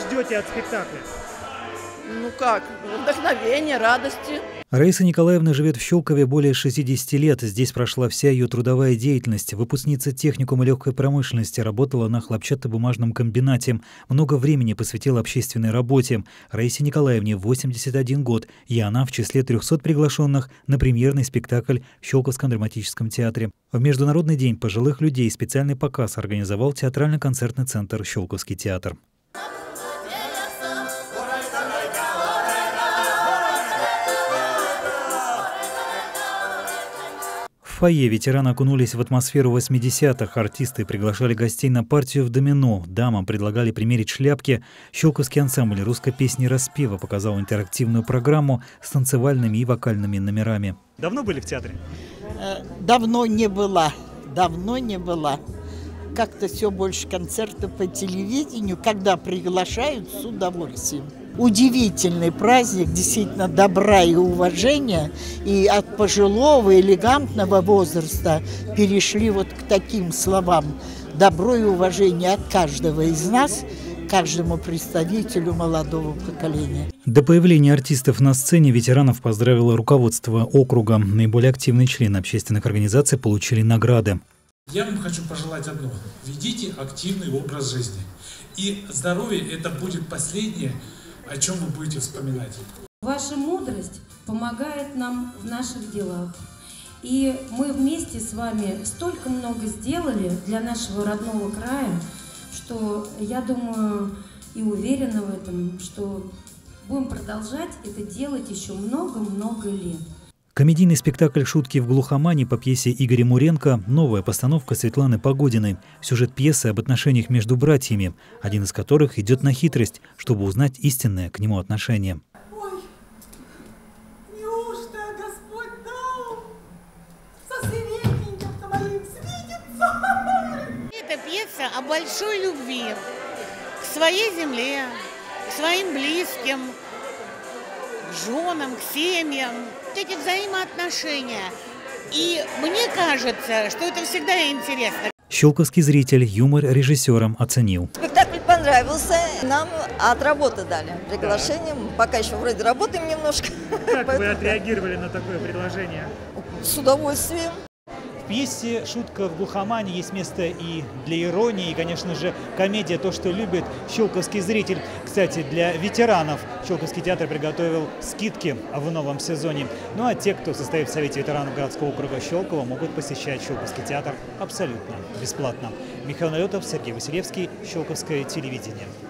ждете от спектакля? Ну как, вдохновение, радости. Раиса Николаевна живет в Щелкове более 60 лет. Здесь прошла вся ее трудовая деятельность. Выпускница техникума легкой промышленности, работала на хлопчатобумажном комбинате. Много времени посвятила общественной работе. Раисе Николаевне 81 год, и она в числе 300 приглашенных на премьерный спектакль в Щелковском драматическом театре. В Международный день пожилых людей специальный показ организовал театрально-концертный центр «Щелковский театр». В фойе ветераны окунулись в атмосферу 80-х. Артисты приглашали гостей на партию в домино. Дамам предлагали примерить шляпки. Щелковский ансамбль русской песни «Распева» показал интерактивную программу с танцевальными и вокальными номерами. Давно были в театре? Давно не была. Давно не была. Как-то все больше концертов по телевидению, когда приглашают, с удовольствием. Удивительный праздник, действительно, добра и уважения. И от пожилого, элегантного возраста перешли вот к таким словам. Добро и уважение от каждого из нас, каждому представителю молодого поколения. До появления артистов на сцене ветеранов поздравило руководство округа. Наиболее активные члены общественных организаций получили награды. Я вам хочу пожелать одно. Ведите активный образ жизни. И здоровье – это будет последнее, о чем вы будете вспоминать. Ваша мудрость помогает нам в наших делах. И мы вместе с вами столько много сделали для нашего родного края, что я думаю и уверена в этом, что будем продолжать это делать еще много-много лет. Комедийный спектакль «Шутки в глухомане» по пьесе Игоря Муренко – новая постановка Светланы Погодиной. Сюжет пьесы об отношениях между братьями, один из которых идет на хитрость, чтобы узнать истинное к нему отношение. Ой, неужто Господь дал со средненьким-то моим свидеться? Это пьеса о большой любви к своей земле, к своим близким, к женам, к семьям. Эти взаимоотношения. И мне кажется, что это всегда интересно. Щелковский зритель юмор режиссером оценил. Спектакль понравился. Нам от работы дали приглашение. Пока еще вроде работаем немножко. Как вы отреагировали на такое предложение? С удовольствием. В пьесе «Шутка в глухомане» есть место и для иронии, и, конечно же, комедия – то, что любит щелковский зритель. Кстати, для ветеранов Щелковский театр приготовил скидки в новом сезоне. Ну а те, кто состоит в Совете ветеранов городского округа Щелково, могут посещать Щелковский театр абсолютно бесплатно. Михаил Налетов, Сергей Василевский, Щелковское телевидение.